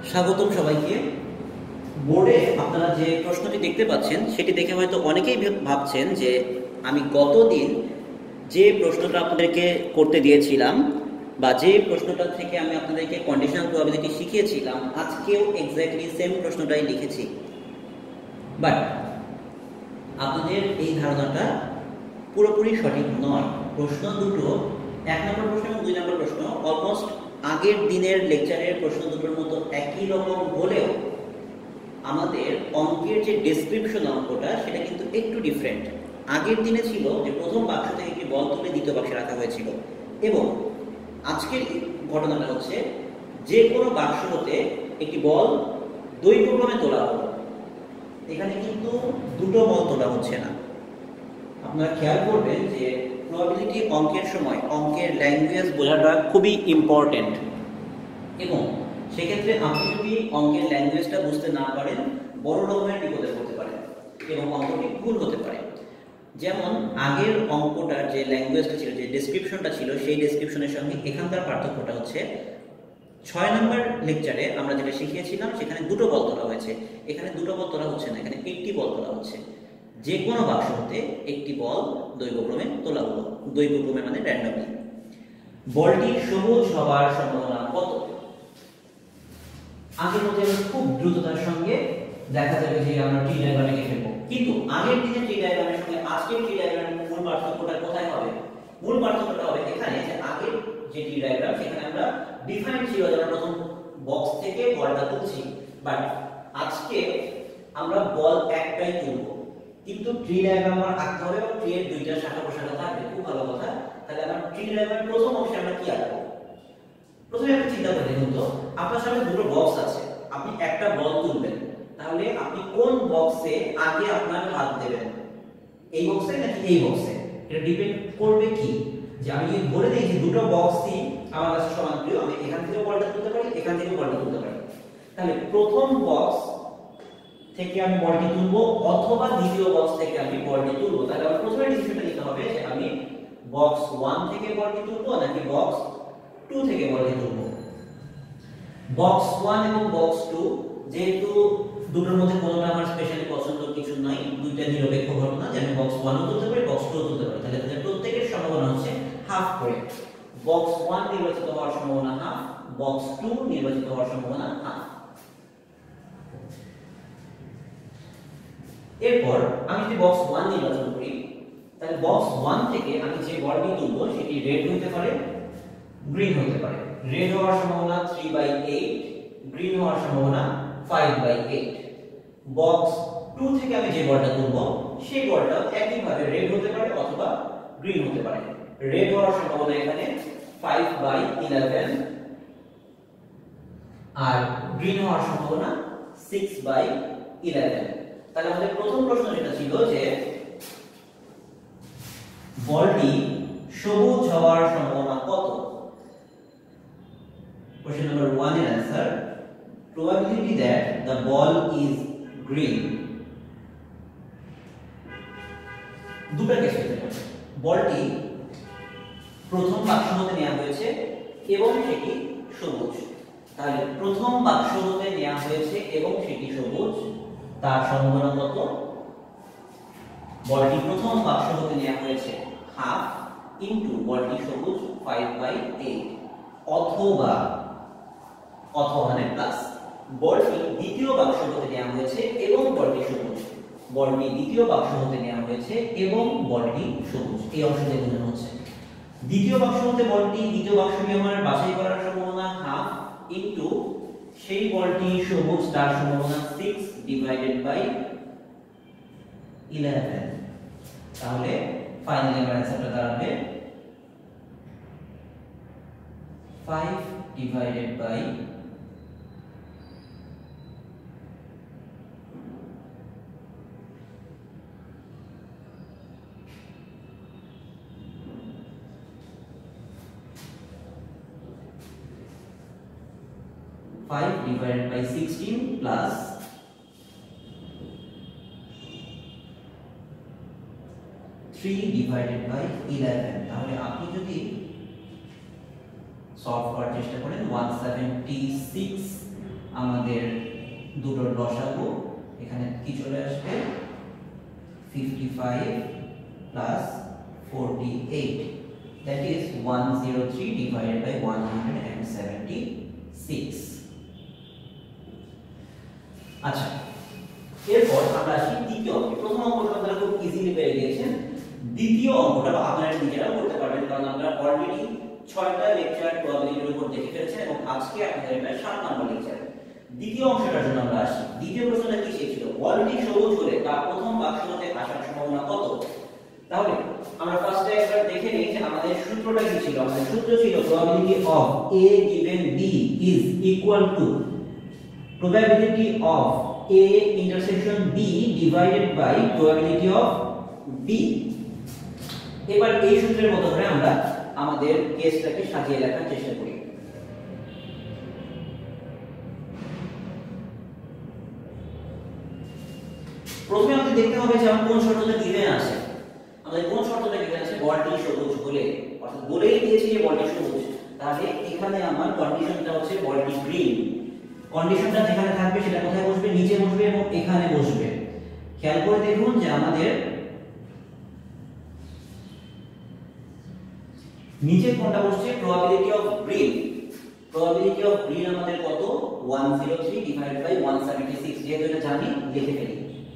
স্বাগতম সবাইকে। বোর্ডে আপনারা যে প্রশ্নটি দেখতে পাচ্ছেন সেটি দেখে হয়তো অনেকেই ভাবছেন যে আমি গতদিন যে প্রশ্নটা আপনাদেরকে করতে দিয়েছিলাম বা যে প্রশ্নটা থেকে আমি আপনাদেরকে কন্ডিশনাল প্রবাবিলিটি শিখিয়েছিলাম আজকেও এক্স্যাক্টলি সেম প্রশ্নটাই লিখেছি। বাট আপনাদের এই ধারণাটা পুরোপুরি সঠিক নয়। প্রশ্ন দুটো, 1 নম্বর প্রশ্ন এবং 2 নম্বর প্রশ্ন অলমোস্ট আগের দিনের লেকচারের প্রশ্ন দুটোর মতো একই রকম হলেও আমাদের অঙ্কের যে ডেসক্রিপশন অঙ্কটা সেটা কিন্তু একটু ডিফারেন্ট। আগের দিনে ছিল যে প্রথম বাক্স থেকে একটি বল তুলে দ্বিতীয় বাক্সে রাখা হয়েছিল, এবং আজকের ঘটনাটা হচ্ছে যে কোনো বাক্স হতে একটি বল দ্বৈতক্রমে তোলা হলো। এখানে কিন্তু দুটো বল তোলা হচ্ছে না। আপনারা খেয়াল করবেন যে প্রবাবিলিটি অঙ্কের সময় অঙ্কের ল্যাঙ্গুয়েজ বোঝাটা খুবই ইম্পর্টেন্ট, এবং সেক্ষেত্রে আপনি যদি অঙ্কের ল্যাঙ্গুয়েজটা বুঝতে না পারেন বড় রকমের বিপদে পড়তে পারেন এবং অঙ্কটি ভুল হতে পারে। যেমন আগের অঙ্কটার যে ল্যাঙ্গুয়েজটা ছিল, যে ডেসক্রিপশনটা ছিল, সেই ডেসক্রিপশনের সঙ্গে এখানকার পার্থক্যটা হচ্ছে 6 নম্বর লেকচারে আমরা যেটা শিখিয়েছিলাম সেখানে দুটো বল তোলা হয়েছে, এখানে দুটো বল তোলা হচ্ছে না, এখানে একটি বল তোলা হচ্ছে। যে কোনো বাক্স হতে একটি বল দৈর্ঘ্যক্রমে তোলা হলো। দৈর্ঘ্যক্রমে মানে র্যান্ডমলি। বলটি সবুজ হওয়ার সম্ভাবনা কত? আগের মধ্যে খুব দ্রুততার সঙ্গে দেখা যাবে যে আমরা ট্রি ডায়াগ্রামে লিখে ফেলবো, কিন্তু আগের দিনের ট্রি ডায়াগ্রামের সঙ্গে আজকের ট্রি ডায়াগ্রামের মূল পার্থক্যটা কোথায় হবে? মূল পার্থক্যটা হবে এখানে যে আগের যে ট্রি ডায়াগ্রাম সেখানে আমরা ডিফাইন ছিল যে আমরা প্রথম বক্স থেকে বলটা তুলছি, বাট আজকে আমরা বল একটাই তুলবো, কিন্তু ট্রি ডায়াগ্রাম আমার আঁকতে হবে এবং ট্রি এর দুইটা শাখা প্রশাখা থাকবে। খুব ভালো কথা। তাহলে আমরা ট্রি ডায়াগ্রামের প্রথম অংশে আমরা কি আঁকবো? প্রথমে আপনি চিন্তা করে দেখুন তো, আপনার সামনে দুটো বক্স আছে, আপনি একটা বল তুলবেন, তাহলে আপনি কোন বক্সে আগে আপনার হাত দেবেন? এই বক্সে নাকি এই বক্সে? এটা ডিপেন্ড করবে কি যে আমি যদি বলে দিই যে দুটো বক্সই আমার কাছে সমান প্রিয়, আমি এখান থেকে বলটা তুলতে পারি, এখান থেকে বলটা তুলতে পারি, তাহলে প্রথম বক্স থেকে আমি বলটি তুলবো অথবা দ্বিতীয় বক্স থেকে আমি বলটি তুলবো। তাহলে আমার প্রথমে ডিসিশনটা নিতে হবে যে আমি বক্স 1 থেকে বলটি তুলবো নাকি বক্স 2 থেকে বলটি তুলবো। বক্স 1 এবং বক্স 2 যেহেতু দুটোর মধ্যে কোনোটা আমার স্পেশালি পছন্দ কিছু নাই, দুইটা নিরপেক্ষ ঘটনা, যে আমি বক্স 1 ও তুলতে পারি বক্স 2 ও তুলতে পারি, তাহলে তাদের প্রত্যেকের সম্ভাবনা হচ্ছে হাফ করে। বক্স 1 নির্বাচিত হওয়ার সম্ভাবনা হাফ, বক্স 2 নির্বাচিত হওয়ার সম্ভাবনা হাফ। এরপর আমি যদি বক্স 1 নির্বাচন করি, তাহলে বক্স 1 থেকে আমি যে বলটি তুলবো সেটি রেড হতে পারে, গ্রিন হতে পারে। রেড হওয়ার সম্ভাবনা 3/8, গ্রিন হওয়ার সম্ভাবনা 5/8। বক্স 2 থেকে আমি যে বলটা তুলবো সেই বলটা একই ভাবে রেড হতে পারে অথবা গ্রিন হতে পারে। রেড হওয়ার সম্ভাবনা এখানে 5/11 আর গ্রিন হওয়ার সম্ভাবনা 6/11। তাহলে আমাদের প্রথম প্রশ্ন যেটা ছিল যে বলটি সবুজ হওয়ার সম্ভাবনা কত? Question number 1 এর answer, probability that the ball is green. দুটো কেস হতে পারে। বলটি প্রথম বাক্স হতে নেওয়া হয়েছে এবং সেটি সবুজ। তাহলে প্রথম বাক্স হতে নেওয়া হয়েছে এবং সেটি সবুজ, তার সম্ভাবনা কত? বলটি প্রথম বাক্স হতে নেওয়া হয়েছে হাফ ইনটু বলটি সবুজ 5/8, অথবা মানে প্লাস বলটি দ্বিতীয় বাক্স হতে নেওয়া হয়েছে এবং বলটি সবুজ। বলটি দ্বিতীয় বাক্স হতে নেওয়া হয়েছে এবং বলটি সবুজ। এই অংশটি বোঝানো হচ্ছে দ্বিতীয় বাক্স হতে বলটি দ্বিতীয় বাক্সটি আমার বাছাই করার সম্ভাবনা হাফ ইনটু সেই বলটি সবুজ, তার সম্ভাবনা 6/11। তাহলে ফাইনালি আমার অ্যানসারটা দাঁড়াবে 5/11 16 plus 3/11। তাহলে আপনি যদি সলভ করার চেষ্টা করেন 176 আমাদের দুটোর লসাগু এখানে কি চলে আসবে 55 plus 48, that is 103 divided by 176. আচ্ছা, এরপর আমরা আসি দ্বিতীয় অঙ্কে। প্রথম অঙ্কটা আপনারা খুব ইজিলি পেয়ে গিয়েছেন। দ্বিতীয় অঙ্কটা আপনারা নিজেরা করতে পারবেন, কারণ আমরা অলরেডি 6টা লেকচার প্রবাবিলিটির উপর দেখে ফেলেছেন এবং আজকে আপনাদের এটা 7 নম্বর লেকচার। দ্বিতীয় অংশটার জন্য আমরা আসি। দ্বিতীয় প্রশ্নটা কি ছিল? বলটি সবুজ হলে তার প্রথম বাক্স হতে আসার সম্ভাবনা কত? তাহলে আমরা ফার্স্টে একবার দেখে নিই যে আমাদের সূত্রটা কি ছিল। আমাদের সূত্র ছিল probability of a given b is equal to probability of a intersection b divided by probability of b। এবার এই সূত্রের মতো করে আমরা আমাদের কেসটাকে সাজিয়ে লেখার চেষ্টা করি। প্রথমে আমাদের দেখতে হবে যে আমার কোন শর্তটা গিভেন আছে। আমাদের কোন শর্তটা গিভেন আছে? বলটি সবুজ হলে, অর্থাৎ বলেই দিয়েছি যে বলটি সবুজ, তাহলে এখানে আমার কন্ডিশনটা হচ্ছে বলটি গ্রিন। কন্ডিশনটা যেখানে থাকবে সেটা কোথায় বসবে? নিচে বসবে এবং এখানে বসবে। খেয়াল করে দেখুন যে আমাদের নিচে কোনটা বসছে? Probability of green. Probability of green আমাদের কত? 103 ডিভাইডেড বাই 176। যেহেতু এটা জানি লিখে ফেলি।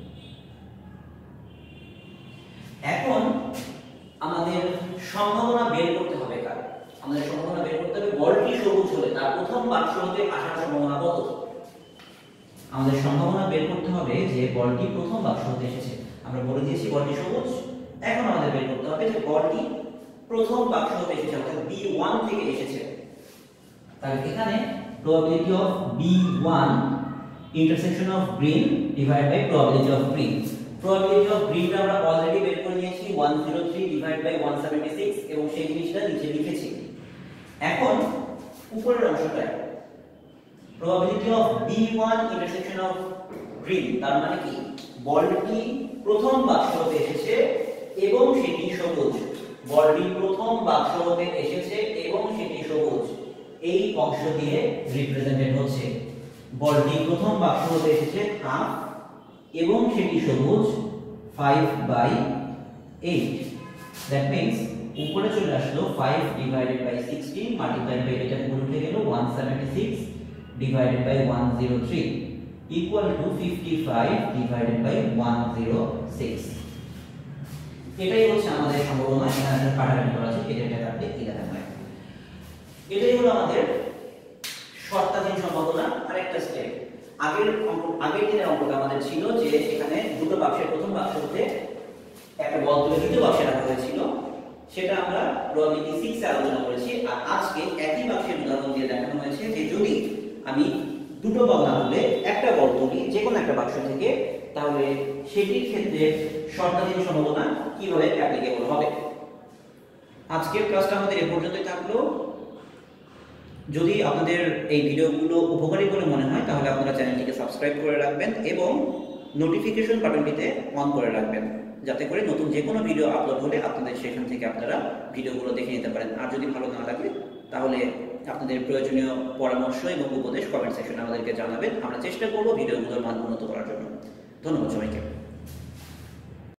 এখন আমাদের সম্ভাবনা বের করতে হবে কার? আমাদের সম্ভাবনা বের করতে হবে বলটি সবুজ হলে তার প্রথম বাক্স হতে আসার সম্ভাবনা কত? আমাদের সম্ভাবনা বের করতে হবে যে বলটি প্রথম বাক্স হতে এসেছে। আমরা বলে দিয়েছি বলটি সবুজ। এখন আমাদের বের করতে হবে যে বলটি প্রথম বাক্স হতে এসেছে, অর্থাৎ B1 থেকে এসেছে। তাহলে এখানে probability of B1 intersection of green divided by probability of green। probability of green আমরা অলরেডি বের করে নিয়েছি 103 divided by 176 এবং সেই জিনিসটা নিচে লিখেছি। এখন উপরের অংশটা probability of B1 intersection of green, তার মানে কি? বলটি প্রথম বাক্স হতে এসেছে এবং সেটি সবুজ। বলটি প্রথম বাক্স হতে এসেছে এবং সেটি সবুজ, এই অংশ দিয়ে রিপ্রেজেন্টেড হচ্ছে। বলটি প্রথম বাক্স হতে এসেছে হাফ এবং সেটি সবুজ 5/8। দ্যাট মিন্স উপরে চলে আসলো 5 ডিভাইডেড বাই 16 মাল্টিপ্লাইড বাই এটা উপরে উঠে গেল 176 divided by 103 equal to 55 divided by 106। এটাই হচ্ছে আমাদের সম্ভাবনা। এখানে একটা কাটাকাটি করা আছে, এটা কাটলে এটা থাকবে। এটাই হলো আমাদের শর্তাধীন সম্ভাবনা। আরেকটা স্টেপ, আগের দিনের অঙ্কটা আমাদের ছিল যে সেখানে দুটো বাক্সের প্রথম বাক্স হতে একটা বল তুলে দ্বিতীয় বাক্সে রাখা হয়েছিল, সেটা আমরা প্রবাবিলিটি 6 এ আলোচনা করেছি। আর আজকে একই বাক্সের উদাহরণ দিয়ে দেখানো হয়েছে যে যদি আমি দুটো বল না তুলে একটা বল তুলি যে কোনো একটা বাক্স থেকে, তাহলে সেটির ক্ষেত্রে শর্তাধীন সম্ভাবনা কিভাবে অ্যাপ্লিকেবল হবে। আজকের ক্লাসটা আমাদের এ পর্যন্তই থাকলো। যদি আপনাদের এই ভিডিওগুলো উপকারী বলে মনে হয় তাহলে আপনারা চ্যানেলটিকে সাবস্ক্রাইব করে রাখবেন এবং নোটিফিকেশন বাটনটিতে অন করে রাখবেন, যাতে করে নতুন যে কোনো ভিডিও আপলোড হলে আপনাদের সেখান থেকে আপনারা ভিডিওগুলো দেখে নিতে পারেন। আর যদি ভালো না লাগে তাহলে আপনাদের প্রয়োজনীয় পরামর্শ এবং উপদেশ কমেন্ট সেকশনে আমাদেরকে জানাবেন। আমরা চেষ্টা করব ভিডিওগুলোর মান উন্নত করার জন্য। ধন্যবাদ সবাইকে।